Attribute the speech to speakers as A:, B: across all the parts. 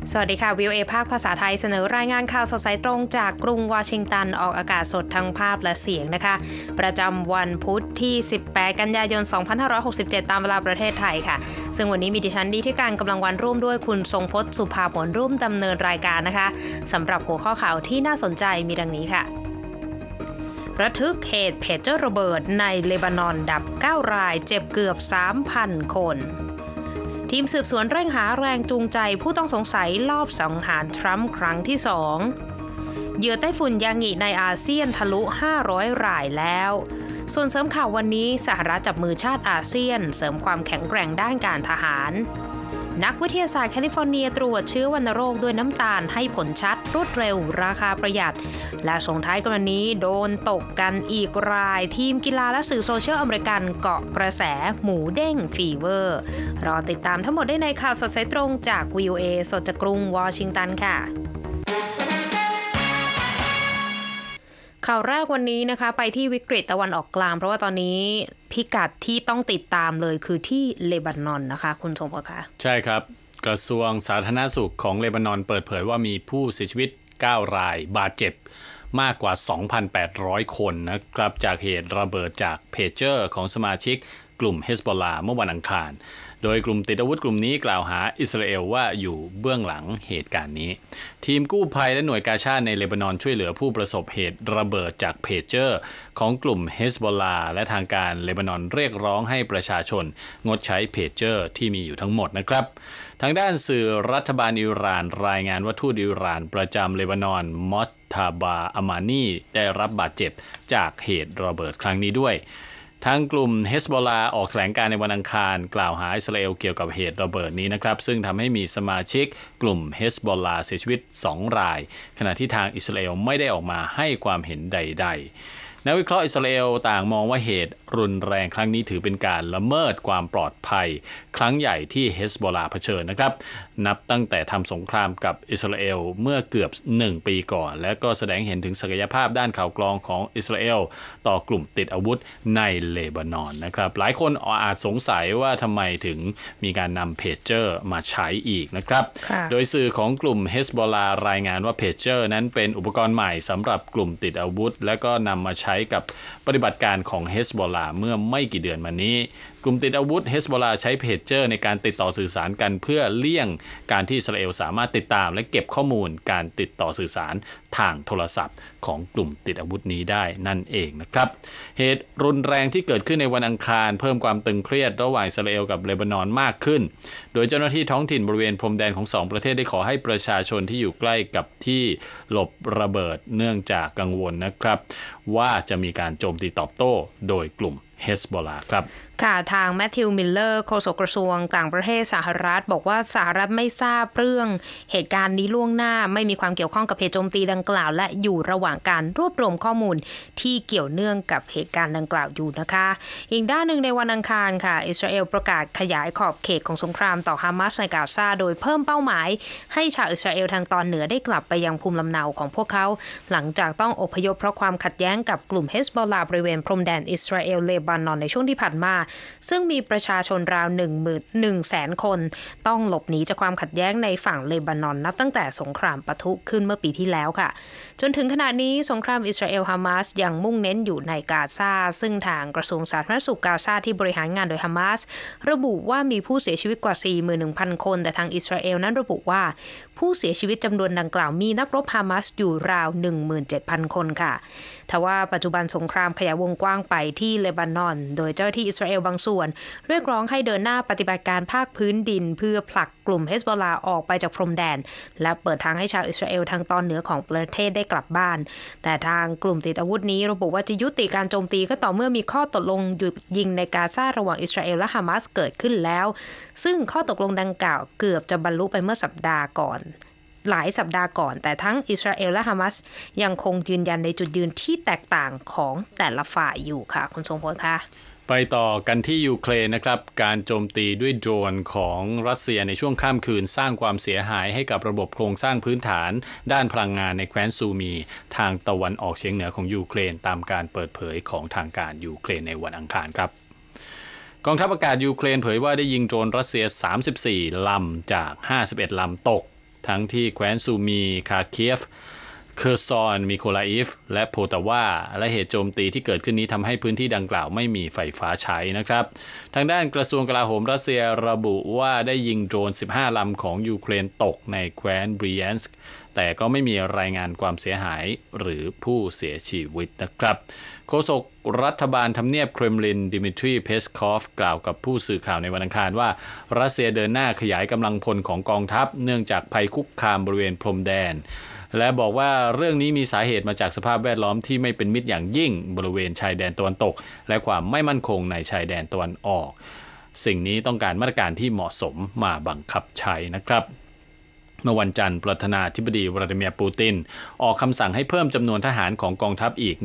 A: สวัสดีค่ะ VOA ภาคภาษาไทยเสนอรายงานข่าวสดสายตรงจากกรุงวอชิงตันออกอากาศสดทั้งภาพและเสียงนะคะประจำวันพุธที่18กันยายน2567ตามเวลาประเทศไทยค่ะซึ่งวันนี้มีดิฉันดีที่การกำลังวันร่วมด้วยคุณทรงพจน์สุภาผลร่วมดำเนินรายการนะคะสำหรับหัวข้อข่าวที่น่าสนใจมีดังนี้ค่ะระทึกเหตุเพจเจอร์ระเบิดในเลบานอนดับ9รายเจ็บเกือบ 3,000 คนทีมสืบสวนเร่งหาแรงจูงใจผู้ต้องสงสัยลอบสังหารทรัมป์ครั้งที่2เหยื่อไต้ฝุ่นยางิในอาเซียนทะลุ500รายแล้วส่วนเสริมข่าววันนี้สหรัฐจับมือชาติอาเซียนเสริมความแข็งแกร่งด้านการทหารนักวิทยาศาสตร์แคลิฟอร์เนียตรวจเชื้อวัณโรคด้วยน้ำตาลให้ผลชัดรวดเร็วราคาประหยัดและส่งท้ายกรณีโดนตกกันอีกรายทีมกีฬาและสื่อโซเชียลอเมริกันเกาะกระแสหมูเด้งฟีเวอร์รอติดตามทั้งหมดได้ในข่าวสดสายตรงจาก VOA สดจากกรุงวอชิงตันค่ะข่าวแรกวันนี้นะคะไปที่วิกฤตตะวันออกกลางเพราะว่าตอนนี้พิกัดที่ต้องติดตามเลยคือที่เลบานอนนะคะคุณสมบัติคะ
B: ใช่ครับกระทรวงสาธารณสุขของเลบานอนเปิดเผยว่ามีผู้เสียชีวิต9รายบาดเจ็บมากกว่า 2,800 คนนะครับจากเหตุระเบิดจากเพจเจอร์ของสมาชิกกลุ่มเฮซบอลลาห์เมื่อวันอังคารโดยกลุ่มติดอาวุธกลุ่มนี้กล่าวหาอิสราเอลว่าอยู่เบื้องหลังเหตุการณ์นี้ทีมกู้ภัยและหน่วยกาชาดในเลบานอนช่วยเหลือผู้ประสบเหตุระเบิดจากเพจเจอร์ของกลุ่มเฮซบอลลาห์และทางการเลบานอนเรียกร้องให้ประชาชนงดใช้เพจเจอร์ที่มีอยู่ทั้งหมดนะครับทางด้านสื่อรัฐบาลอิหร่านรายงานว่าทูตอิหร่านประจำเลบานอนมอสทาบาอามานีได้รับบาดเจ็บจากเหตุระเบิดครั้งนี้ด้วยทางกลุ่มเฮซบอลลาห์ออกแถลงการในวันอังคารกล่าวหาอิสราเอลเกี่ยวกับเหตุระเบิดนี้นะครับซึ่งทำให้มีสมาชิกกลุ่มเฮซบอลลาห์เสียชีวิต2รายขณะที่ทางอิสราเอลไม่ได้ออกมาให้ความเห็นใดๆนักวิเคราะห์อิสราเอลต่างมองว่าเหตุรุนแรงครั้งนี้ถือเป็นการละเมิดความปลอดภัยครั้งใหญ่ที่เฮซบอลลาห์เผชิญนะครับนับตั้งแต่ทำสงครามกับอิสราเอลเมื่อเกือบ1ปีก่อนและก็แสดงเห็นถึงศักยภาพด้านข่าวกรองของอิสราเอลต่อกลุ่มติดอาวุธในเลบานอนนะครับหลายคนอาจสงสัยว่าทำไมถึงมีการนำเพจเจอร์มาใช้อีกนะครับโดยสื่อของกลุ่มเฮซบอลลาห์รายงานว่าเพจเจอร์นั้นเป็นอุปกรณ์ใหม่สำหรับกลุ่มติดอาวุธและก็นำมาใช้กับปฏิบัติการของเฮซบอลลาห์เมื่อไม่กี่เดือนมานี้กลุ่มติดอาวุธเฮซบอลลาห์ใช้เพจเจอร์ในการติดต่อสื่อสารกันเพื่อเลี่ยงการที่อิสราเอลสามารถติดตามและเก็บข้อมูลการติดต่อสื่อสารทางโทรศัพท์ของกลุ่มติดอาวุธนี้ได้นั่นเองนะครับเหตุรุนแรงที่เกิดขึ้นในวันอังคารเพิ่มความตึงเครียดระหว่างอิสราเอลกับเลบานอนมากขึ้นโดยเจ้าหน้าที่ท้องถิ่นบริเวณพรมแดนของ2ประเทศได้ขอให้ประชาชนที่อยู่ใกล้กับที่หลบระเบิดเนื่องจากกังวลนะครับว่าจะมีการโจมตีตอบโต้โดยกลุ่มเฮซบอลลาห์ครับ
A: ค่ะทางแมทธิวมิลเลอร์โฆษกกระทรวงต่างประเทศสหรัฐบอกว่าสหรัฐไม่ทราบเรื่องเหตุการณ์นี้ล่วงหน้าไม่มีความเกี่ยวข้องกับเหตุโจมตีดังกล่าวและอยู่ระหว่างการรวบรวมข้อมูลที่เกี่ยวเนื่องกับเหตุการณ์ดังกล่าวอยู่นะคะอีกด้านหนึ่งในวันอังคารค่ะอิสราเอลประกาศขยายขอบเขตของสงครามต่อฮามาสในกาซาโดยเพิ่มเป้าหมายให้ชาวอิสราเอลทางตอนเหนือได้กลับไปยังภูมิลำเนาของพวกเขาหลังจากต้องอพยพเพราะความขัดแย้งกับกลุ่มเฮซบอลลาห์บริเวณพรมแดนอิสราเอลเลบานอนในช่วงที่ผ่านมาซึ่งมีประชาชนราว 100,000 คนต้องหลบหนีจากความขัดแย้งในฝั่งเลบานอนนับตั้งแต่สงครามปะทุขึ้นเมื่อปีที่แล้วค่ะจนถึงขณะนี้สงครามอิสราเอลฮามาสยังมุ่งเน้นอยู่ในกาซาซึ่งทางกระทรวงสาธารณสุขกาซาที่บริหารงานโดยฮามาสระบุว่ามีผู้เสียชีวิตกว่า 41,000 คนแต่ทางอิสราเอลนั้นระบุว่าผู้เสียชีวิตจำนวนดังกล่าวมีนักรบฮามาสอยู่ราว 17,000 คนค่ะทว่าปัจจุบันสงครามขยายวงกว้างไปที่เลบานอนโดยเจ้าที่อิสราเอลบางส่วนเรียกร้องให้เดินหน้าปฏิบัติการภาคพื้นดินเพื่อผลักกลุ่มเฮซบอลลาห์ออกไปจากพรมแดนและเปิดทางให้ชาวอิสราเอลทางตอนเหนือของประเทศได้กลับบ้านแต่ทางกลุ่มติดอาวุธนี้ระบุว่าจะยุติการโจมตีก็ต่อเมื่อมีข้อตกลงหยุดยิงในกาซาระหว่างอิสราเอลและฮามาสเกิดขึ้นแล้วซึ่งข้อตกลงดังกล่าวเกือบจะบรรลุไปเมื่อหลายสัปดาห์ก่อนแต่ทั้งอิสราเอลและฮามาสยังคงยืนยันในจุดยืนที่แตกต่างของแต่ละฝ่ายอยู่ค่ะคุณทรงพลค่ะ
B: ไปต่อกันที่ยูเครนนะครับการโจมตีด้วยโดรนของรัสเซียในช่วงค่ำคืนสร้างความเสียหายให้กับระบบโครงสร้างพื้นฐานด้านพลังงานในแคว้นซูมีทางตะวันออกเฉียงเหนือของยูเครนตามการเปิดเผยของทางการยูเครนในวันอังคารครับกองทัพอากาศยูเครนเผยว่าได้ยิงโดรนรัสเซีย34ลำจาก51ลำตกทั้งที่แคว้นซูมีคาเคียฟเคอร์ซอนมิโคลาอิฟและโพตาวาและเหตุโจมตีที่เกิดขึ้นนี้ทำให้พื้นที่ดังกล่าวไม่มีไฟฟ้าใช้นะครับทางด้านกระทรวงกลาโหมรัสเซียระบุว่าได้ยิงโดรน15 ลำของยูเครนตกในแคว้นบริแยนสก์แต่ก็ไม่มีรายงานความเสียหายหรือผู้เสียชีวิตนะครับโฆษกรัฐบาลทำเนียบเครมลินดิมิทรีเพสคอฟกล่าวกับผู้สื่อข่าวในวันอังคารว่ารัสเซียเดินหน้าขยายกำลังพลของกองทัพเนื่องจากภัยคุกคามบริเวณพรมแดนและบอกว่าเรื่องนี้มีสาเหตุมาจากสภาพแวดล้อมที่ไม่เป็นมิตรอย่างยิ่งบริเวณชายแดนตะวันตกและความไม่มั่นคงในชายแดนตะวันออกสิ่งนี้ต้องการมาตรการที่เหมาะสมมาบังคับใช้นะครับเมื่อวันจันทร์ประธานาธิบดีวลาดิเมียร์ปูตินออกคำสั่งให้เพิ่มจำนวนทหารของกองทัพอีก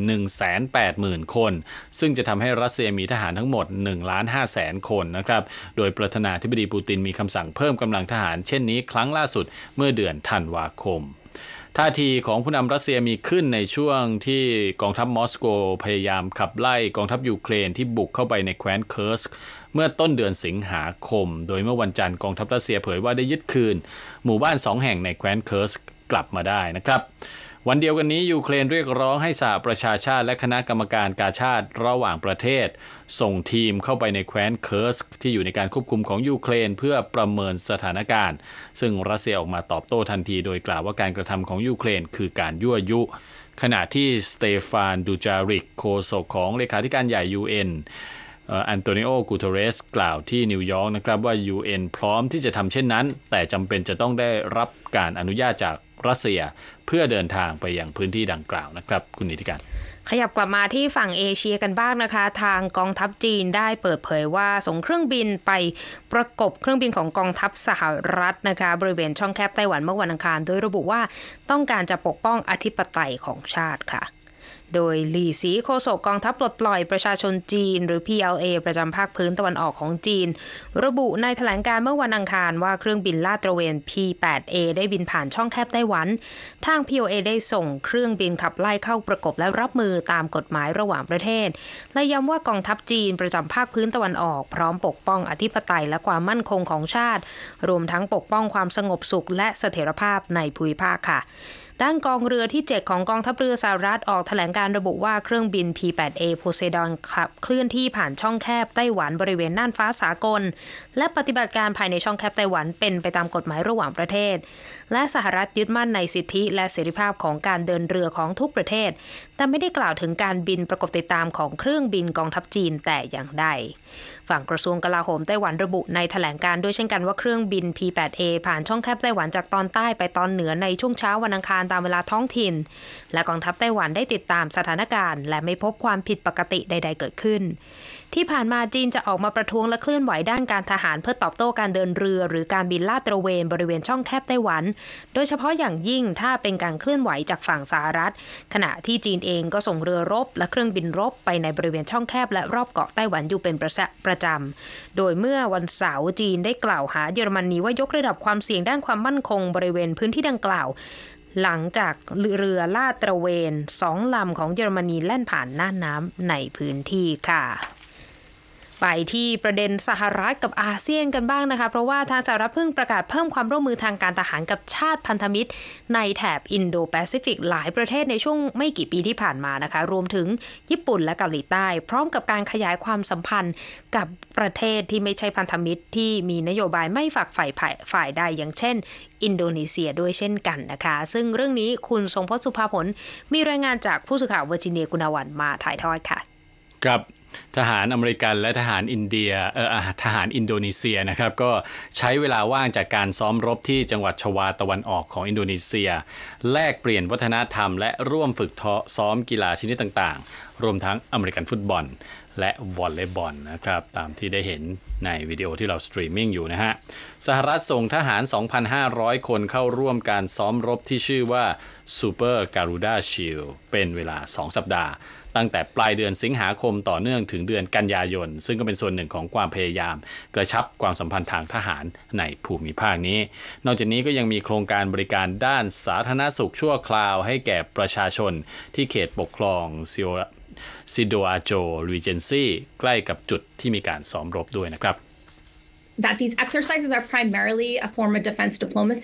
B: 180,000 คนซึ่งจะทำให้รัสเซียมีทหารทั้งหมด 1,500,000 คนนะครับโดยประธานาธิบดีปูตินมีคำสั่งเพิ่มกำลังทหารเช่นนี้ครั้งล่าสุดเมื่อเดือนธันวาคมท่าทีของผู้นำรัสเซียมีขึ้นในช่วงที่กองทัพมอสโกพยายามขับไล่กองทัพยูเครนที่บุกเข้าไปในแคว้นเคิร์สก์เมื่อต้นเดือนสิงหาคมโดยเมื่อวันจันทร์กองทัพรัสเซียเผยว่าได้ยึดคืนหมู่บ้าน2 แห่งในแคว้นเคิร์สก์กลับมาได้นะครับวันเดียวกันนี้ยูเครนเรียกร้องให้สหประชาชาติและคณะกรรมการกาชาดระหว่างประเทศส่งทีมเข้าไปในแคว้นเคิร์สก์ที่อยู่ในการควบคุมของยูเครนเพื่อประเมินสถานการณ์ซึ่งรัสเซียออกมาตอบโต้ทันทีโดยกล่าวว่าการกระทำของยูเครนคือการยั่วยุขณะที่สเตฟานดูจาริกโฆษกของเลขาธิการใหญ่ UNอันโตนิโอ กูเตเรสกล่าวที่นิวยอร์กนะครับว่า UN พร้อมที่จะทำเช่นนั้นแต่จำเป็นจะต้องได้รับการอนุญาตจากรัสเซียเพื่อเดินทางไปยังพื้นที่ดังกล่าวนะครับคุณนิติการ
A: ขยับกลับมาที่ฝั่งเอเชียกันบ้างนะคะทางกองทัพจีนได้เปิดเผยว่าส่งเครื่องบินไปประกบเครื่องบินของกองทัพสหรัฐนะคะบริเวณช่องแคบไต้หวันเมื่อวันอังคารโดยระบุว่าต้องการจะปกป้องอธิปไตยของชาติค่ะโดยหลี่ซีโฆษกกองทัพปลดปล่อยประชาชนจีนหรือ PLA ประจำภาคพื้นตะวันออกของจีนระบุในแถลงการเมื่อวันอังคารว่าเครื่องบินลาดตระเวน P8A ได้บินผ่านช่องแคบไต้หวันทาง PLA ได้ส่งเครื่องบินขับไล่เข้าประกบและรับมือตามกฎหมายระหว่างประเทศและย้ำว่ากองทัพจีนประจำภาคพื้นตะวันออกพร้อมปกป้องอธิปไตยและความมั่นคงของชาติรวมทั้งปกป้องความสงบสุขและเสถียรภาพในภูมิภาคค่ะด้านกองเรือที่ 7 ของกองทัพเรือสหรัฐออกแถลงการระบุว่าเครื่องบิน P8A โพไซดอนขับเคลื่อนที่ผ่านช่องแคบไต้หวันบริเวณน่านฟ้าสากลและปฏิบัติการภายในช่องแคบไต้หวันเป็นไปตามกฎหมายระหว่างประเทศและสหรัฐยึดมั่นในสิทธิและเสรีภาพของการเดินเรือของทุกประเทศแต่ไม่ได้กล่าวถึงการบินประกบติดตามของเครื่องบินกองทัพจีนแต่อย่างใดฝั่งกระทรวงกลาโหมไต้หวันระบุในแถลงการด้วยเช่นกันว่าเครื่องบิน P8A ผ่านช่องแคบไต้หวันจากตอนใต้ไปตอนเหนือในช่วงเช้าวันอังคารตามเวลาท้องถิ่นและกองทัพไต้หวันได้ติดตามสถานการณ์และไม่พบความผิดปกติใดๆเกิดขึ้นที่ผ่านมาจีนจะออกมาประท้วงและเคลื่อนไหวด้านการทหารเพื่อตอบโต้การเดินเรือหรือการบินลาดตระเวนบริเวณช่องแคบไต้หวันโดยเฉพาะอย่างยิ่งถ้าเป็นการเคลื่อนไหวจากฝั่งสหรัฐขณะที่จีนเองก็ส่งเรือรบและเครื่องบินรบไปในบริเวณช่องแคบและรอบเกาะไต้หวันอยู่เป็นประจำโดยเมื่อวันเสาร์จีนได้กล่าวหาเยอรมนีว่ายกระดับความเสี่ยงด้านความมั่นคงบริเวณพื้นที่ดังกล่าวหลังจากเรือลาดตระเวน2 ลำของเยอรมนีแล่นผ่านน่านน้ำในพื้นที่ค่ะไปที่ประเด็นสหรัฐกับอาเซียนกันบ้างนะคะเพราะว่าทางสหรัฐเพิ่งประกาศเพิ่มความร่วมมือทางการทหารกับชาติพันธมิตรในแถบอินโดแปซิฟิกหลายประเทศในช่วงไม่กี่ปีที่ผ่านมานะคะรวมถึงญี่ปุ่นและเกาหลีใต้พร้อมกับการขยายความสัมพันธ์กับประเทศที่ไม่ใช่พันธมิตรที่มีนโยบายไม่ฝักฝ่ายใดอย่างเช่นอินโดนีเซียด้วยเช่นกันนะคะซึ่งเรื่องนี้คุณทรงพจน์สุภาผลมีรายงานจากผู้สื่อข่าวเวอร์จิเนียกุณาวันมาถ่ายทอดค่ะ
B: ครับทหารอเมริกันและทหารอินเดียทหารอินโดนีเซียนะครับก็ใช้เวลาว่างจากการซ้อมรบที่จังหวัดชวาตะวันออกของอินโดนีเซียแลกเปลี่ยนวัฒนธรรมและร่วมฝึกซ้อมกีฬาชนิดต่างๆรวมทั้งอเมริกันฟุตบอลและวอลเลย์บอลนะครับตามที่ได้เห็นในวิดีโอที่เราสตรีมมิ่งอยู่นะฮะสหรัฐส่งทหาร 2,500 คนเข้าร่วมการซ้อมรบที่ชื่อว่า Super Garuda Shield เป็นเวลา2 สัปดาห์ตั้งแต่ปลายเดือนสิงหาคมต่อเนื่องถึงเดือนกันยายนซึ่งก็เป็นส่วนหนึ่งของความพยายามกระชับความสัมพันธ์ทางทหารในภูมิภาคนี้นอกจากนี้ก็ยังมีโครงการบริการด้านสาธารณสุขชั่วคราวให้แก่ประชาชนที่เขตปกครองซิโดอาโจรีเจนซีใกล้กับจุดที่มีการซ้อมรบด้วยนะครับ
C: That these exercises are primarily a form of defense diplomacy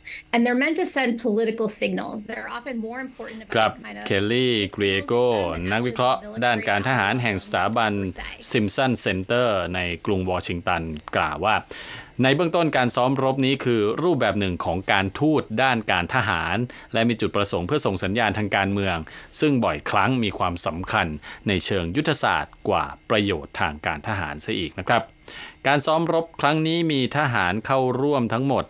C: and they're meant to send political signals. They're often more important
B: ครั
C: about
B: บ
C: kind of
B: เคลลี่ กรีโก นักวิเคราะห์ด้านการทหารแห่งสถาบันซิมสันเซ็นเตอร์ในกรุงวอชิงตันกล่าวว่าในเบื้องต้นการซ้อมรบนี้คือรูปแบบหนึ่งของการทูตด้านการทหารและมีจุดประสงค์เพื่อส่งสัญญาณทางการเมืองซึ่งบ่อยครั้งมีความสำคัญในเชิงยุทธศาสตร์กว่าประโยชน์ทางการทหารซะอีกนะครับการซ้อมรบครั้งนี้มีทหารเข้าร่วมทั้งหมด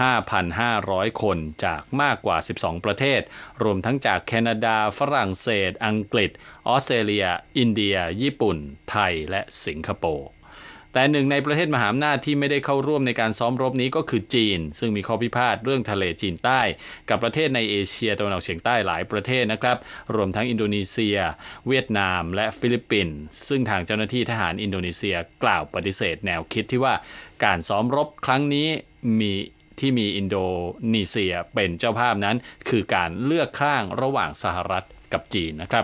B: 5,500 คนจากมากกว่า 12 ประเทศรวมทั้งจากแคนาดาฝรั่งเศสอังกฤษออสเตรเลียอินเดียญี่ปุ่นไทยและสิงคโปร์แต่หนึ่งในประเทศมหาอำนาจที่ไม่ได้เข้าร่วมในการซ้อมรบนี้ก็คือจีนซึ่งมีข้อพิพาทเรื่องทะเลจีนใต้กับประเทศในเอเชียตะวันออกเฉียงใต้หลายประเทศนะครับรวมทั้งอินโดนีเซียเวียดนามและฟิลิปปินส์ซึ่งทางเจ้าหน้าที่ทหารอินโดนีเซียกล่าวปฏิเสธแนวคิดที่ว่าการซ้อมรบครั้งนี้มีอินโดนีเซียเป็นเจ้าภาพนั้นคือการเลือกข้างระหว่างสหรัฐกับจีนนะครับ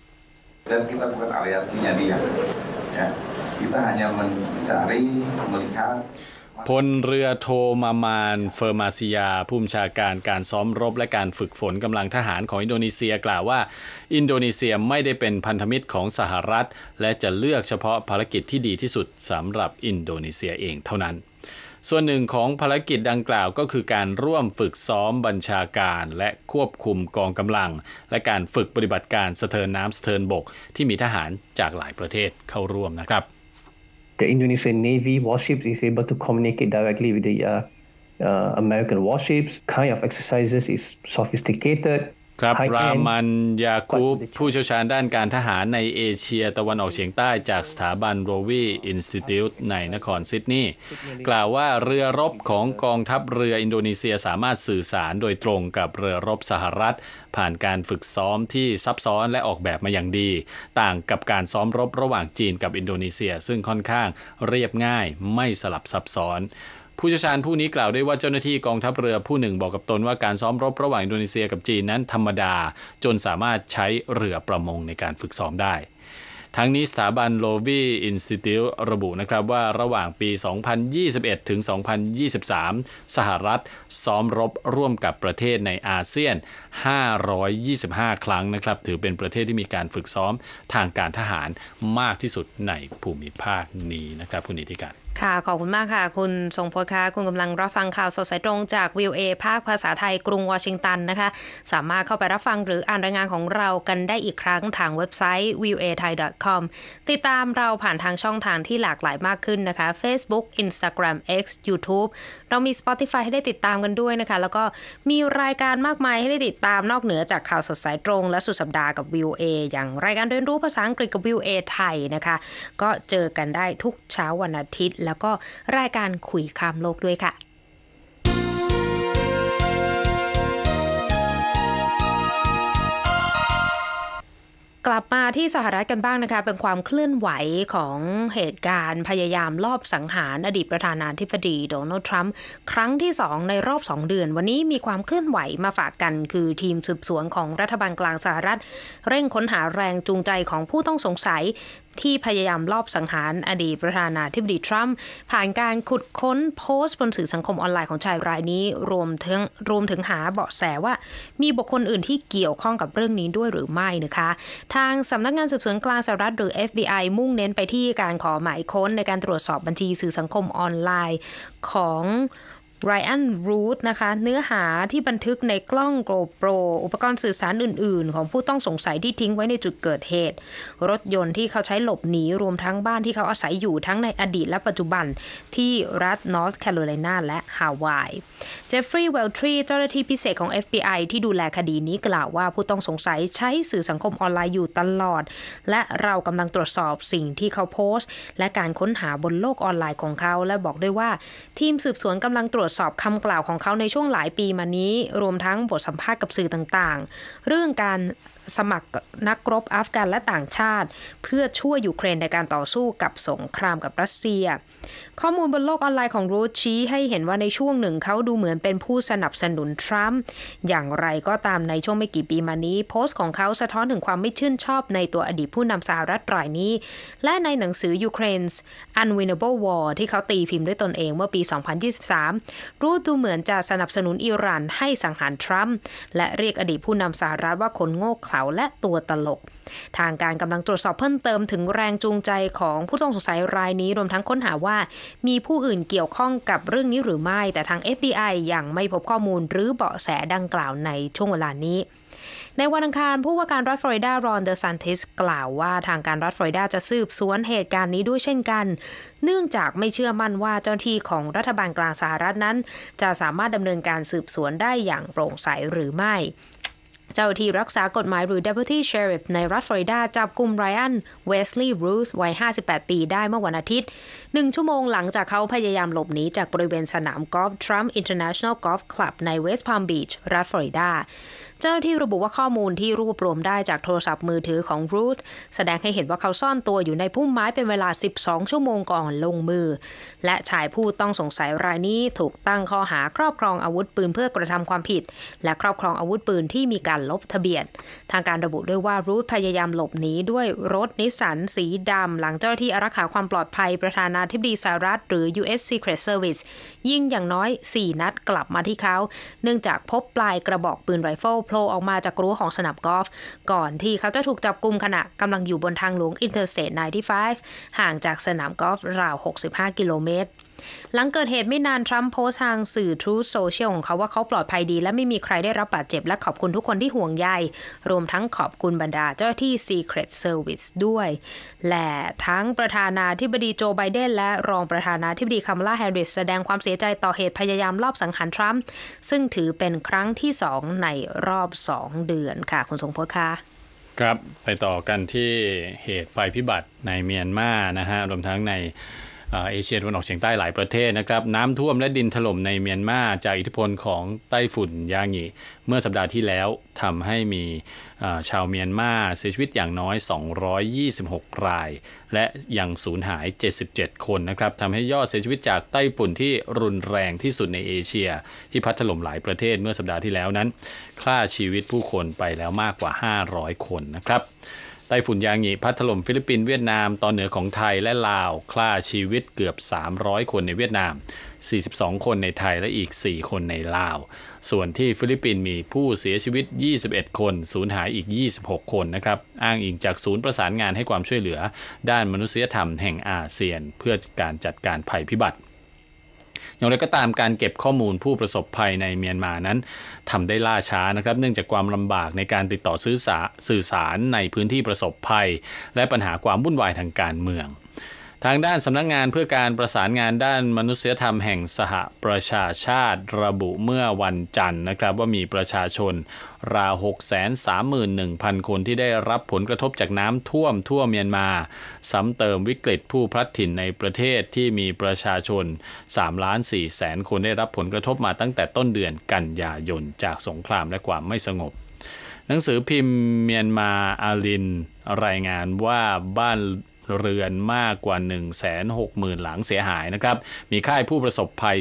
D: Dan kita bukan aliansinya dia, ya. Kita hanya mencari melihat
B: พลเรือโทมามานเฟอร์มาซิยาผู้บัญชาการการซ้อมรบและการฝึกฝนกำลังทหารของอินโดนีเซียกล่าวว่าอินโดนีเซียไม่ได้เป็นพันธมิตรของสหรัฐและจะเลือกเฉพาะภารกิจที่ดีที่สุดสำหรับอินโดนีเซียเองเท่านั้นส่วนหนึ่งของภารกิจดังกล่าวก็คือการร่วมฝึกซ้อมบัญชาการและควบคุมกองกำลังและการฝึกปฏิบัติการสะเทินน้ำสะเทินบกที่มีทหารจากหลายประเทศเข้าร่วมนะครับ
E: The Indonesian Navy warships is able to communicate directly with the American warships. Kind of exercises is sophisticated.
B: ครับรามันยาคูบผู้เชี่ยวชาญด้านการทหารในเอเชียตะวันออกเฉียงใต้จากสถาบันโรวีอินสติทิวต์ในนครซิดนีย์กล่าวว่าเรือรบของกองทัพเรืออินโดนีเซียสามารถสื่อสารโดยตรงกับเรือรบสหรัฐผ่านการฝึกซ้อมที่ซับซ้อนและออกแบบมาอย่างดีต่างกับการซ้อมรบระหว่างจีนกับอินโดนีเซียซึ่งค่อนข้างเรียบง่ายไม่สลับซับซ้อนผู้เชี่ยวชาญผู้นี้กล่าวด้วยว่าเจ้าหน้าที่กองทัพเรือผู้หนึ่งบอกกับตนว่าการซ้อมรบระหว่างอินโดนีเซียกับจีนนั้นธรรมดาจนสามารถใช้เรือประมงในการฝึกซ้อมได้ทั้งนี้สถาบันโลวีอินสติทิวต์ระบุนะครับว่าระหว่างปี 2021 ถึง 2023 สหรัฐซ้อมรบร่วมกับประเทศในอาเซียน 525 ครั้งนะครับถือเป็นประเทศที่มีการฝึกซ้อมทางการทหารมากที่สุดในภูมิภาคนี้นะครับคุณนิติการ
A: ค่ะขอบคุณมากค่ะคุณทรงพลค่ะคุณกำลังรับฟังข่าวสดสายตรงจาก VOA ภาคภาษาไทยกรุงวอชิงตันนะคะสามารถเข้าไปรับฟังหรืออ่านรายงานของเรากันได้อีกครั้งทางเว็บไซต์ voathai.com ติดตามเราผ่านทางช่องทางที่หลากหลายมากขึ้นนะคะ Facebook Instagram X YouTube เรามี Spotify ให้ได้ติดตามกันด้วยนะคะแล้วก็มีรายการมากมายให้ได้ติดตามนอกเหนือจากข่าวสดสายตรงและสุดสัปดาห์กับ VOA อย่างรายการเรียนรู้ภาษาอังกฤษกับ VOA ไทยนะคะก็เจอกันได้ทุกเช้าวันอาทิตย์แล้วก็รายการคุยข้ามโลกด้วยค่ะกลับมาที่สหรัฐกันบ้างนะคะเป็นความเคลื่อนไหวของเหตุการณ์พยายามลอบสังหารอดีตประธานาธิบดีโดนัลด์ทรัมป์ครั้งที่2ในรอบ2เดือนวันนี้มีความเคลื่อนไหวมาฝากกันคือทีมสืบสวนของรัฐบาลกลางสหรัฐเร่งค้นหาแรงจูงใจของผู้ต้องสงสัยที่พยายามลอบสังหารอดีตประธานาธิบดีทรัมป์ผ่านการขุดค้นโพสต์บนสื่อสังคมออนไลน์ของชายรายนี้รวมถึงหาเบาะแสว่ามีบุคคลอื่นที่เกี่ยวข้องกับเรื่องนี้ด้วยหรือไม่นะคะทางสำนักงานสืบสวนกลางสหรัฐหรือ FBI มุ่งเน้นไปที่การขอหมายค้นในการตรวจสอบบัญชีสื่อสังคมออนไลน์ของไรอัน รูธนะคะเนื้อหาที่บันทึกในกล้อง GoPro อุปกรณ์สื่อสารอื่นๆของผู้ต้องสงสัยที่ทิ้งไว้ในจุดเกิดเหตุรถยนต์ที่เขาใช้หลบหนีรวมทั้งบ้านที่เขาอาศัยอยู่ทั้งในอดีตและปัจจุบันที่รัฐ North Carolina และฮาวายเจฟฟรีย์ เวลทรีเจ้าหน้าที่พิเศษของ FBI ที่ดูแลคดีนี้กล่าวว่าผู้ต้องสงสัยใช้สื่อสังคมออนไลน์อยู่ตลอดและเรากำลังตรวจสอบสิ่งที่เขาโพสต์และการค้นหาบนโลกออนไลน์ของเขาและบอกด้วยว่าทีมสืบสวนกำลังตรวจสอบคำกล่าวของเขาในช่วงหลายปีมานี้รวมทั้งบทสัมภาษณ์กับสื่อต่างๆเรื่องการสมัครนักรบอัฟกันและต่างชาติเพื่อช่วยยูเครนในการต่อสู้กับสงครามกับรัสเซียข้อมูลบนโลกออนไลน์ของรูทชี้ให้เห็นว่าในช่วงหนึ่งเขาดูเหมือนเป็นผู้สนับสนุนทรัมป์อย่างไรก็ตามในช่วงไม่กี่ปีมานี้โพสต์ของเขาสะท้อนถึงความไม่ชื่นชอบในตัวอดีตผู้นำสหรัฐรายนี้และในหนังสือ Ukraine's Unwinnable War ที่เขาตีพิมพ์ด้วยตนเองเมื่อปี 2023 รูทดูเหมือนจะสนับสนุนอิหร่านให้สังหารทรัมป์และเรียกอดีตผู้นำสหรัฐว่าคนโง่เขลาและตัวตลกทางการกำลังตรวจสอบเพิ่มเติมถึงแรงจูงใจของผู้ต้องสงสัยรายนี้รวมทั้งค้นหาว่ามีผู้อื่นเกี่ยวข้องกับเรื่องนี้หรือไม่แต่ทาง FBI ยังไม่พบข้อมูลหรือเบาะแสดังกล่าวในช่วงเวลานี้ในวันอังคารผู้ว่าการรัฐฟลอริดารอนเดซันติสกล่าวว่าทางการรัฐฟลอริดาจะสืบสวนเหตุการณ์นี้ด้วยเช่นกันเนื่องจากไม่เชื่อมั่นว่าเจ้าหน้าที่ของรัฐบาลกลางสหรัฐนั้นจะสามารถดำเนินการสืบสวนได้อย่างโปร่งใสหรือไม่เจ้าหน้าที่รักษากฎหมายหรือ Deputy Sheriff ในรัฐฟลอริดาจับกุมไรอันเวสลีย์รูธวัย58 ปีได้เมื่อวันอาทิตย์1 ชั่วโมงหลังจากเขาพยายามหลบหนีจากบริเวณสนามกอล์ฟ Trump International Golf Club ใน West Palm Beach รัฐฟลอริดาเจ้าหน้าที่ระบุว่าข้อมูลที่รวบรวมได้จากโทรศัพท์มือถือของรูธแสดงให้เห็นว่าเขาซ่อนตัวอยู่ในพุ่มไม้เป็นเวลา12 ชั่วโมงก่อนลงมือและชายผู้ต้องสงสัยรายนี้ถูกตั้งข้อหาครอบครองอาวุธปืนเพื่อกระทำความผิดและครอบครองอาวุธปืนที่มีการลบทะเบียนทางการระบุด้วยว่ารูธพยายามหลบหนีด้วยรถนิสสันสีดำหลังเจ้าหน้าที่อารักขาความปลอดภัยประธานาธิบดีสหรัฐหรือ U.S. Secret Service ยิงอย่างน้อย4 นัดกลับมาที่เขาเนื่องจากพบปลายกระบอกปืนไรเฟิลโผล่ออกมาจากรั้วของสนามกอล์ฟก่อนที่เขาจะถูกจับกุมขณะกำลังอยู่บนทางหลวง Interstate 95 ห่างจากสนามกอล์ฟราว65 กิโลเมตรหลังเกิดเหตุไม่นานทรัมป์โพสต์ทางสื่อ Truth Social ของเขาว่าเขาปลอดภัยดีและไม่มีใครได้รับบาดเจ็บและขอบคุณทุกคนที่ห่วงใยรวมทั้งขอบคุณบรรดาเจ้าหน้าที่ Secret Service ด้วยและทั้งประธานาธิบดีโจไบเดนและรองประธานาธิบดีคัมลาแฮร์ริสแสดงความเสียใจต่อเหตุพยายามลอบสังหารทรัมป์ซึ่งถือเป็นครั้งที่2ในรอบ2 เดือนค่ะคุณทรงพจน์ค่ะ
B: ครับไปต่อกันที่เหตุภัยพิบัติในเมียนมานะฮะรวมทั้งในเอเชียตะวันออกเฉียงใต้หลายประเทศนะครับน้ำท่วมและดินถล่มในเมียนมาจากอิทธิพลของไต้ฝุ่นยางิเมื่อสัปดาห์ที่แล้วทำให้มีชาวเมียนมาเสียชีวิตอย่างน้อย226 รายและยังสูญหาย77 คนนะครับทำให้ยอดเสียชีวิตจากไต้ฝุ่นที่รุนแรงที่สุดในเอเชียที่พัดถล่มหลายประเทศเมื่อสัปดาห์ที่แล้วนั้นฆ่าชีวิตผู้คนไปแล้วมากกว่า500 คนนะครับไต้ฝุ่นยางิพัดถล่มฟิลิปปินส์เวียดนามตอนเหนือของไทยและลาวฆ่าชีวิตเกือบ300 คนในเวียดนาม42 คนในไทยและอีก4 คนในลาวส่วนที่ฟิลิปปินส์มีผู้เสียชีวิต21 คนสูญหายอีก26 คนนะครับอ้างอิงจากศูนย์ประสานงานให้ความช่วยเหลือด้านมนุษยธรรมแห่งอาเซียนเพื่อการจัดการภัยพิบัติอย่างไรก็ตามการเก็บข้อมูลผู้ประสบภัยในเมียนมานั้นทำได้ล่าช้านะครับเนื่องจากความลำบากในการติดต่อสื่อสารในพื้นที่ประสบภัยและปัญหาความวุ่นวายทางการเมืองทางด้านสำนักงานเพื่อการประสานงานด้านมนุษยธรรมแห่งสหประชาชาติระบุเมื่อวันจันทร์นะครับว่ามีประชาชนราว 631,000 คนที่ได้รับผลกระทบจากน้ำท่วมทั่วเมียนมาซ้ำเติมวิกฤตผู้พลัดถิ่นในประเทศที่มีประชาชน 3,400,000 คนได้รับผลกระทบมาตั้งแต่ต้นเดือนกันยายนจากสงครามและความไม่สงบหนังสือพิมพ์เมียนมาอาลินรายงานว่าบ้านเรือนมากกว่า 160,000 หลังเสียหายนะครับมีค่ายผู้ประสบภัย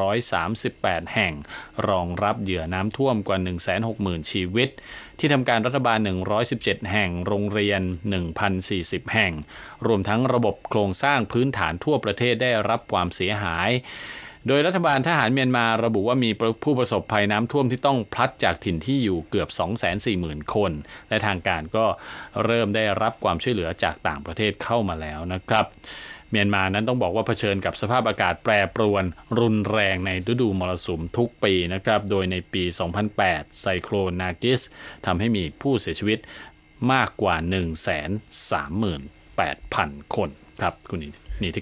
B: 438แห่งรองรับเหยื่อน้ำท่วมกว่า 160,000 ชีวิตที่ทำการรัฐบาล117แห่งโรงเรียน 1,040 แห่งรวมทั้งระบบโครงสร้างพื้นฐานทั่วประเทศได้รับความเสียหายโดยรัฐบาลทหารเมียนมาระบุว่ามีผู้ประสบภัยน้ำท่วมที่ต้องพลัดจากถิ่นที่อยู่เกือบ 240,000 คนและทางการก็เริ่มได้รับความช่วยเหลือจากต่างประเทศเข้ามาแล้วนะครับเมียนมานั้นต้องบอกว่าเผชิญกับสภาพอากาศแปรปรวนรุนแรงในฤดูมรสุมทุกปีนะครับโดยในปี 2008 ไซโคลนนากิสทำให้มีผู้เสียชีวิตมากกว่า 138,000 คนครับคุณนิติการ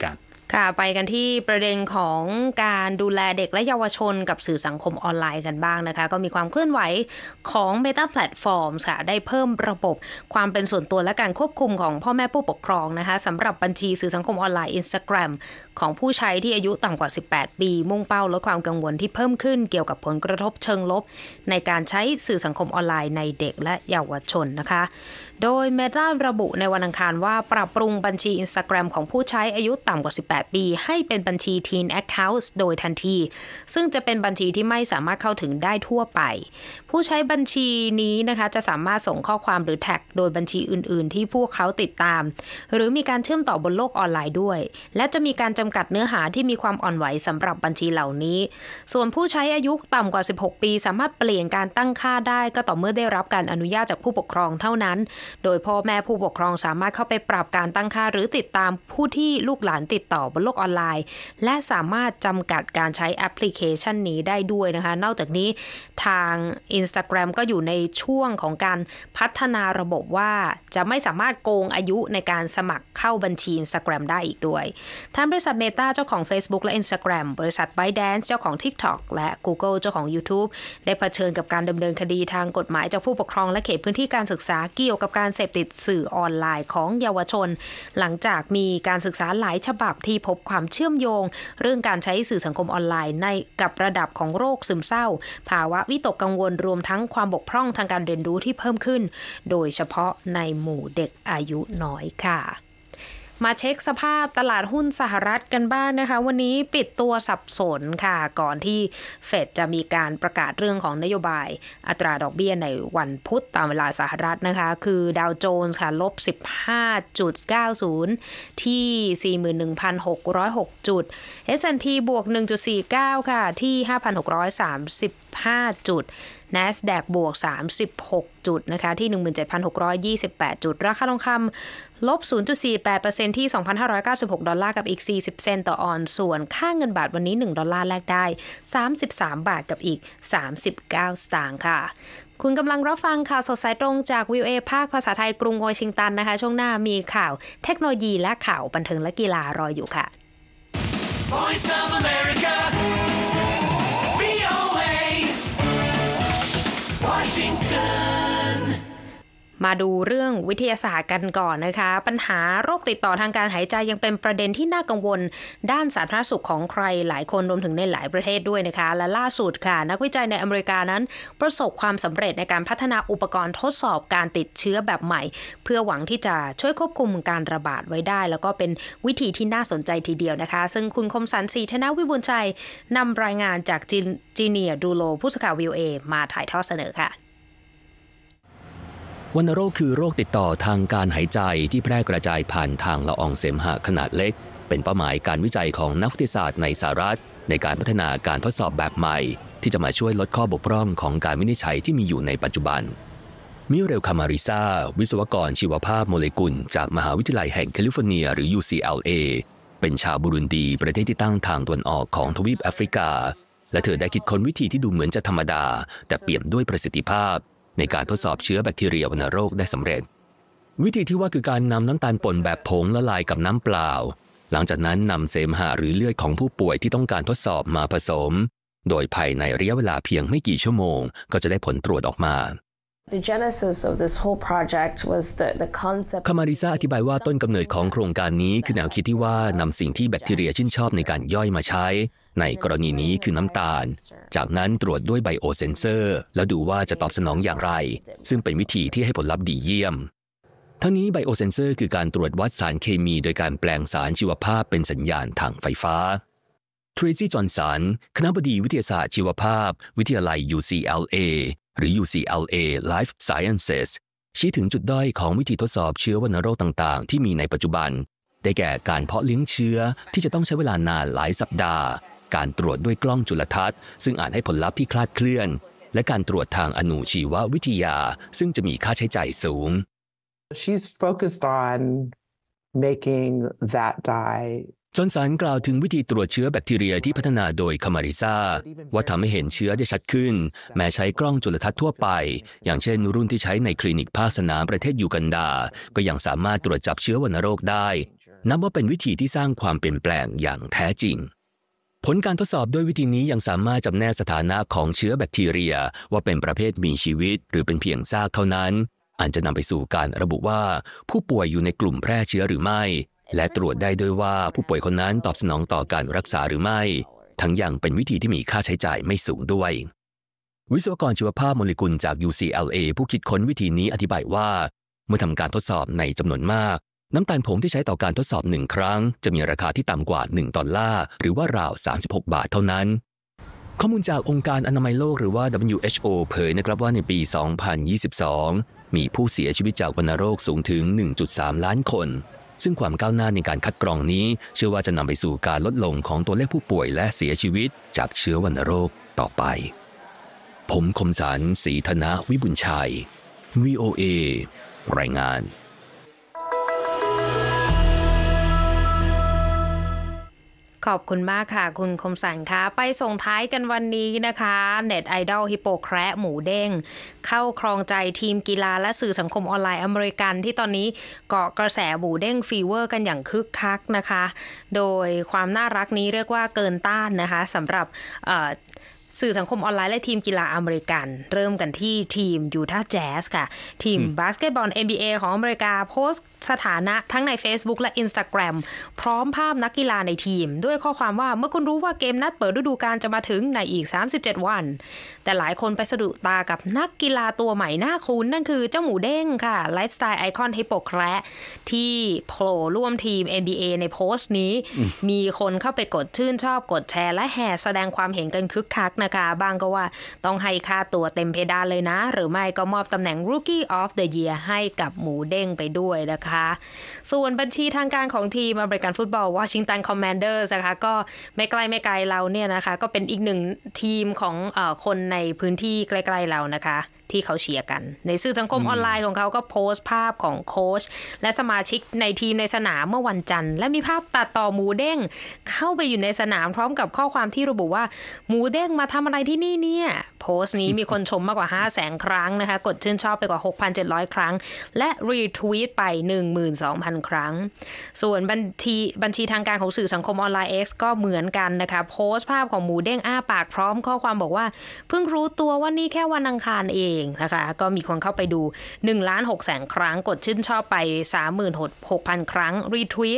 A: ค่ะไปกันที่ประเด็นของการดูแลเด็กและเยาวชนกับสื่อสังคมออนไลน์กันบ้างนะคะก็มีความเคลื่อนไหวของ Meta Platforms ค่ะได้เพิ่มระบบความเป็นส่วนตัวและการควบคุมของพ่อแม่ผู้ปกครองนะคะสำหรับบัญชีสื่อสังคมออนไลน์ Instagram ของผู้ใช้ที่อายุต่ำกว่า18ปีมุ่งเป้าลดความกังวลที่เพิ่มขึ้นเกี่ยวกับผลกระทบเชิงลบในการใช้สื่อสังคมออนไลน์ในเด็กและเยาวชนนะคะโดย Meta ระบุในวันอังคารว่าปรับปรุงบัญชี Instagram ของผู้ใช้อายุต่ำกว่า18ปีให้เป็นบัญชี Teen Accounts โดยทันทีซึ่งจะเป็นบัญชีที่ไม่สามารถเข้าถึงได้ทั่วไปผู้ใช้บัญชีนี้นะคะจะสามารถส่งข้อความหรือแท็กโดยบัญชีอื่นๆที่พวกเขาติดตามหรือมีการเชื่อมต่อบนโลกออนไลน์ด้วยและจะมีการจำกัดเนื้อหาที่มีความอ่อนไหวสำหรับบัญชีเหล่านี้ส่วนผู้ใช้อายุต่ำกว่า16ปีสามารถเปลี่ยนการตั้งค่าได้ก็ต่อเมื่อได้รับการอนุญาตจากผู้ปกครองเท่านั้นโดยพ่อแม่ผู้ปกครองสามารถเข้าไปปรับการตั้งค่าหรือติดตามผู้ที่ลูกหลานติดต่อบนโลกออนไลน์และสามารถจำกัดการใช้แอปพลิเคชันนี้ได้ด้วยนะคะนอกจากนี้ทาง Instagram ก็อยู่ในช่วงของการพัฒนาระบบว่าจะไม่สามารถโกงอายุในการสมัครเข้าบัญชี Instagram ได้อีกด้วยทางบริษัท Meta เจ้าของ Facebook และ Instagram บริษัท ByteDance เจ้าของ TikTok และ Google เจ้าของ YouTube ได้เผชิญกับการดำเนินคดีทางกฎหมายจากผู้ปกครองและเขตพื้นที่การศึกษาเกี่ยวกับการเสพติดสื่อออนไลน์ของเยาวชนหลังจากมีการศึกษาหลายฉบับที่พบความเชื่อมโยงเรื่องการใช้สื่อสังคมออนไลน์ในกับระดับของโรคซึมเศร้าภาวะวิตกกังวลรวมทั้งความบกพร่องทางการเรียนรู้ที่เพิ่มขึ้นโดยเฉพาะในหมู่เด็กอายุน้อยค่ะมาเช็คสภาพตลาดหุ้นสหรัฐกันบ้างนะคะวันนี้ปิดตัวสับสนค่ะก่อนที่เฟดจะมีการประกาศเรื่องของนโยบายอัตราดอกเบี้ยในวันพุธตามเวลาสหรัฐนะคะคือดาวโจนส์ค่ะลบ 15.90 ที่ 41,606 จุด S&P บวก 1.49 ค่ะที่ 5,635 จุด NASDAQ บวก 36 จุดนะคะที่ 17,628 จุดราคาทองคำลบ 0.48% ที่ 2,596 ดอลลาร์กับอีก40เซนต์ต่อออนซ์ส่วนค่าเงินบาทวันนี้1ดอลลาร์แลกได้33บาทกับอีก39สตางค์ค่ะคุณกำลังรับฟังข่าวสดสายตรงจาก VOA ภาคภาษาไทยกรุงวอชิงตันนะคะช่วงหน้ามีข่าวเทคโนโลยีและข่าวบันเทิงและกีฬารออยู่ค่ะ
F: Voice of America Washington
A: มาดูเรื่องวิทยาศาสตร์กันก่อนนะคะปัญหาโรคติดต่อทางการหายใจยังเป็นประเด็นที่น่ากังวลด้านสาธารณสุขของใครหลายคนรวมถึงในหลายประเทศด้วยนะคะและล่าสุดค่ะนักวิจัยในอเมริกานั้นประสบความสำเร็จในการพัฒนาอุปกรณ์ทดสอบการติดเชื้อแบบใหม่เพื่อหวังที่จะช่วยควบคุมการระบาดไว้ได้แล้วก็เป็นวิธีที่น่าสนใจทีเดียวนะคะซึ่งคุณคมสันต์ ศรีธนวิบูลย์ชัยนำรายงานจากจีเนียร์ดูโลผู้สื่อข่าว VOA มาถ่ายทอดเสนอค่ะ
G: วัณโรคคือโรคติดต่อทางการหายใจที่แพร่กระจายผ่านทางละอองเสมหะขนาดเล็กเป็นเป้าหมายการวิจัยของนักวิทยาศาสตร์ในสหรัฐในการพัฒนาการทดสอบแบบใหม่ที่จะมาช่วยลดข้อบกพร่องของการวินิจฉัยที่มีอยู่ในปัจจุบันมิเรล คามาริซาวิศวกรชีวภาพโมเลกุลจากมหาวิทยาลัยแห่งแคลิฟอร์เนียหรือ UCLA เป็นชาวบุรุนดีประเทศที่ตั้งทางตะวันออกของทวีปแอฟริกาและเธอได้คิดค้นวิธีที่ดูเหมือนจะธรรมดาแต่เปี่ยมด้วยประสิทธิภาพในการทดสอบเชื้อแบคทีเรียวัณโรคได้สำเร็จวิธีที่ว่าคือการนำน้ำตาลป่นแบบผงละลายกับน้ำเปล่าหลังจากนั้นนำเสมหะหรือเลือดของผู้ป่วยที่ต้องการทดสอบมาผสมโดยภายในระยะเวลาเพียงไม่กี่ชั่วโมงก็จะได้ผลตรวจออกมา
H: The genesis of this whole project was the concept
G: คามาริซาอธิบายว่าต้นกำเนิดของโครงการนี้คือแนวคิดที่ว่านำสิ่งที่แบคทีเรียชื่นชอบในการย่อยมาใช้ในกรณีนี้คือน้ำตาลจากนั้นตรวจด้วยไบโอเซนเซอร์แล้วดูว่าจะตอบสนองอย่างไรซึ่งเป็นวิธีที่ให้ผลลัพธ์ดีเยี่ยมทั้งนี้ไบโอเซนเซอร์คือการตรวจวัดสารเคมีโดยการแปลงสารชีวภาพเป็นสัญญาณทางไฟฟ้าเทรซี่ จอห์นสันคณบดีวิทยาศาสตร์ชีวภาพวิทยาลัย UCLA หรือ UCLA Life Sciences ชี้ถึงจุดด้อยของวิธีทดสอบเชื้อวัณโรคต่างๆที่มีในปัจจุบันได้แก่การเพาะเลี้ยงเชื้อที่จะต้องใช้เวลานานหลายสัปดาห์การตรวจด้วยกล้องจุลทรรศน์ซึ่งอาจให้ผลลัพธ์ที่คลาดเคลื่อนและการตรวจทางอนุชีววิทยาซึ่งจะมีค่าใช้จ่ายสูง
I: She's focused on making that dye
G: จอห์นสันกล่าวถึงวิธีตรวจเชื้อแบคทีเรียที่พัฒนาโดยคามาริซาว่าทำให้เห็นเชื้อได้ชัดขึ้นแม้ใช้กล้องจุลทรรศน์ทั่วไปอย่างเช่นรุ่นที่ใช้ในคลินิกภาคสนามประเทศยูกันดาก็ยังสามารถตรวจจับเชื้อวัณโรคได้นับว่าเป็นวิธีที่สร้างความเปลี่ยนแปลงอย่างแท้จริงผลการทดสอบด้วยวิธีนี้ยังสามารถจำแนกสถานะของเชื้อแบคทีเรียว่าเป็นประเภทมีชีวิตหรือเป็นเพียงซากเท่านั้นอาจจะนำไปสู่การระบุว่าผู้ป่วยอยู่ในกลุ่มแพร่เชื้อหรือไม่และตรวจได้ด้วยว่าผู้ป่วยคนนั้นตอบสนองต่อการรักษาหรือไม่ทั้งยังเป็นวิธีที่มีค่าใช้จ่ายไม่สูงด้วยวิศวกรชีวภาพโมเลกุลจาก UCLA ผู้คิดค้นวิธีนี้อธิบายว่าเมื่อทำการทดสอบในจำนวนมากน้ำตาลผงที่ใช้ต่อการทดสอบ1ครั้งจะมีราคาที่ต่ำกว่า$1หรือว่าราว36 บาทเท่านั้นข้อมูลจากองค์การอนามัยโลกหรือว่า WHO เผยนะครับว่าในปี 2022 มีผู้เสียชีวิตจากวัณโรคสูงถึง 1.3 ล้านคนซึ่งความก้าวหน้าในการคัดกรองนี้เชื่อว่าจะนำไปสู่การลดลงของตัวเลขผู้ป่วยและเสียชีวิตจากเชื้อวัณโรคต่อไปผมคมสันต์ ศรีธนะวิบุญชัย VOA รายงาน
A: ขอบคุณมากค่ะคุณคมสันค่ะไปส่งท้ายกันวันนี้นะคะเน็ตไอดอลฮิปโปแคระหมูเด้งเข้าครองใจทีมกีฬาและสื่อสังคมออนไลน์อเมริกันที่ตอนนี้เกาะกระแสหมูเด้งฟีเวอร์กันอย่างคึกคักนะคะโดยความน่ารักนี้เรียกว่าเกินต้านนะคะสำหรับสื่อสังคมออนไลน์และทีมกีฬาอเมริกันเริ่มกันที่ทีมยูทาห์แจ๊สค่ะทีมบาสเกตบอล NBA ของอเมริกาโพสต์สถานะทั้งใน Facebook และ Instagram พร้อมภาพนักกีฬาในทีมด้วยข้อความว่าเมื่อคุณรู้ว่าเกมนัดเปิดฤดูกาลจะมาถึงในอีก37วันแต่หลายคนไปสะดุดตากับนักกีฬาตัวใหม่น่าคุ้นนั่นคือเจ้าหมูเด้งค่ะไลฟ์สไตล์ไอคอนฮิปโปแคระที่โผล่ร่วมทีม NBA ในโพสต์นี้มีคนเข้าไปกดชื่นชอบกดแชร์และแห่แสดงความเห็นกันคึกคักนะคะบางก็ว่าต้องให้ค่าตัวเต็มเพดานเลยนะหรือไม่ก็มอบตำแหน่ง Rookie of the Year ให้กับหมูเด้งไปด้วยนะคะส่วนบัญชีทางการของทีมอเมริกันฟุตบอลวอชิงตันคอมแมนเดอร์สนะคะก็ไม่ไกลเราเนี่ยนะคะก็เป็นอีกหนึ่งทีมของคนในพื้นที่ใกล้ๆเรานะคะที่เขาเชียร์กันในสื่อสังคมออนไลน์ของเขาก็โพสต์ภาพของโค้ชและสมาชิกในทีมในสนามเมื่อวันจันทร์และมีภาพตัดต่อหมูเด้งเข้าไปอยู่ในสนามพร้อมกับข้อความที่ระบุว่าหมูเด้งมาทำอะไรที่นี่เนี่ยโพสต์นี้มีคนชมมากกว่า 500,000 ครั้งนะคะกดชื่นชอบไปกว่า 6,700 ครั้งและรีทวีตไป 12,000 ครั้งส่วนบัญชีทางการของสื่อสังคมออนไลน์ X ก็เหมือนกันนะคะโพสต์ภาพของหมูเด้งอ้าปากพร้อมข้อความบอกว่าเพิ่งรู้ตัวว่านี่แค่วันอังคารเองนะคะก็มีคนเข้าไปดู 1,600,000 ครั้งกดชื่นชอบไป 36,000 ครั้งรีทวีต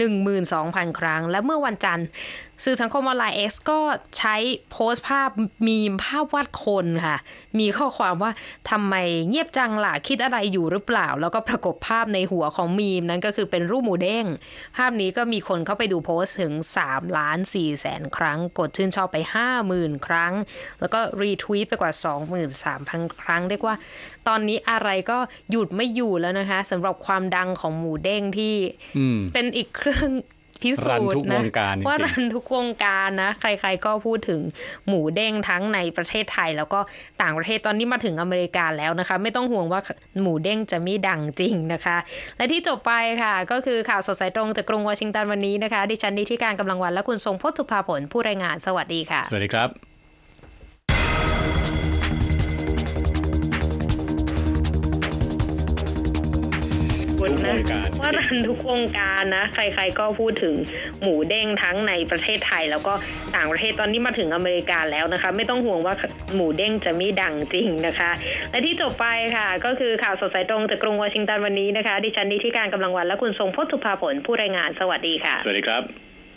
A: 12,000 ครั้งและเมื่อวันจันทร์สื่อสังคมออนไลน์ X ก็ใช้โพสต์ภาพมีมภาพวาดคนค่ะมีข้อความว่าทำไมเงียบจังล่ะคิดอะไรอยู่หรือเปล่าแล้วก็ประกบภาพในหัวของมีมนั้นก็คือเป็นรูปหมูเด้งภาพนี้ก็มีคนเข้าไปดูโพสต์ถึง 3,400,000 ครั้งกดชื่นชอบไป 50,000 ครั้งแล้วก็รีทวีตไปกว่า 23,000 ครั้งเรียกว่าตอนนี้อะไรก็หยุดไม่อยู่แล้วนะคะสำหรับความดังของหมูเด้งที่เป็นอีกเครื่องพิสูจน์นะว่ารันทุกวงการนะใครๆก็พูดถึงหมูเด้งทั้งในประเทศไทยแล้วก็ต่างประเทศตอนนี้มาถึงอเมริกาแล้วนะคะไม่ต้องห่วงว่าหมูเด้งจะไม่ดังจริงนะคะและที่จบไปค่ะก็คือข่าวสดสายตรงจากกรุงวอชิงตันวันนี้นะคะดิฉันนิธิการกำลังวันและคุณทรงพจน์สุภาผลผู้รายงานสวัสดีค่ะ
B: สวัสดีครับ
A: นะว่ารันทุกวงการนะใครๆก็พูดถึงหมูเด้งทั้งในประเทศไทยแล้วก็ต่างประเทศตอนนี้มาถึงอเมริกาแล้วนะคะไม่ต้องห่วงว่าหมูเด้งจะไม่ดังจริงนะคะและที่จบไปค่ะก็คือข่าวสดสายตรงจากกรุงวอชิงตันวันนี้นะคะดิฉันนิธิการกำลังวันและคุณทรงพจน์สุภาผลผู้รายงานสวัสดีค่ะ
B: สวัสดีครับ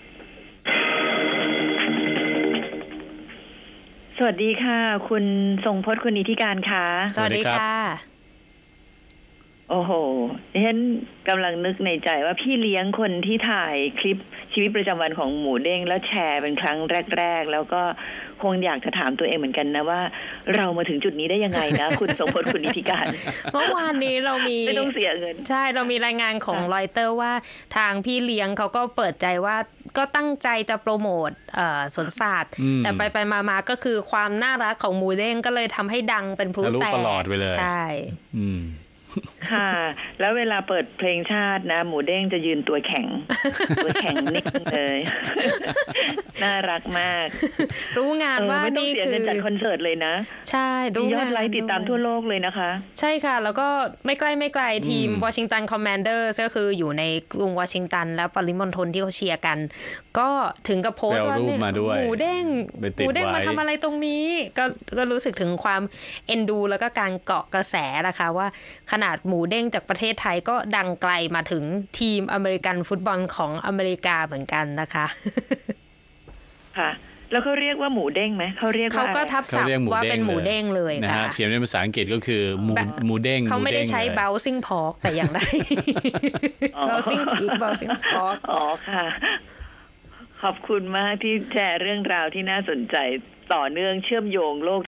J: สวัสดีค่ะคุณทรงพจน์คุณนิธิการค่ะ
A: สวัสดีค่ะ
J: โอ้โหฉันกำลังนึกในใจว่าพี่เลี้ยงคนที่ถ่ายคลิปชีวิตประจำวันของหมูเด้งแล้วแชร์เป็นครั้งแรกๆแล้วก็คงอยากจะถามตัวเองเหมือนกันนะว่าเรามาถึงจุดนี้ได้ยังไงนะ คุณทรงพจน์คุณนิธิการ
A: เมื่อวานนี้เรามี
J: ไม่ต้องเสียเงิน
A: ใช่เรามีรายงานของรอยเตอร์ว่าทางพี่เลี้ยงเขาก็เปิดใจว่าก็ตั้งใจจะโปรโมทสวนสัตว์แต่ไปมาก็คือความน่ารักของหมูเด้งก็เลยทำให้ดังเป็นพลุแตก
B: ตลอดไปเลย
A: ใช่
J: ค่ะ แล้วเวลาเปิดเพลงชาตินะหมูเด้งจะยืนตัวแข็ง ตัวแข็งนิ่งเลย น่ารักมาก
A: รู้งานว่านี่คือ
J: ไม่ต้องเสียเงินจัดคอนเสิร์ตเลยนะ
A: ใช่
J: มียอดไลค์ติดตามทั่วโลกเลยนะคะ
A: ใช่ค่ะแล้วก็ไม่ไกลทีมวอชิงตันคอมแมนเดอร์ก็คืออยู่ในกรุงวอชิงตันแล้วปริมณฑลที่เขาเชียร์กันก็ถึงกับโพสต์ว่าเนี่ยหมูเด้งมาทำอะไรตรงนี้ก็รู้สึกถึงความเอ็นดูแล้วก็การเกาะกระแสนะคะว่าขนาดหมูเด้งจากประเทศไทยก็ดังไกลมาถึงทีมอเมริกันฟุตบอลของอเมริกาเหมือนกันนะคะ
J: ค่ะแล้วเขาเรียกว่าหมูเด้งไหมเขาเรียกว่า
A: เขาก็ทับศัพท์ว่าเป็นหมูเด้งเลย
B: นะฮะเขียนเป็นภาษาอังกฤษก็คือหมูเด้ง
A: เขาไม่ได้ใช้ bouncing pork แต่อย่างใด bouncing pig bouncing pork
J: อ๋อค่ะขอบคุณมากที่แชร์เรื่องราวที่น่าสนใจต่อเนื่องเชื่อมโยงโลก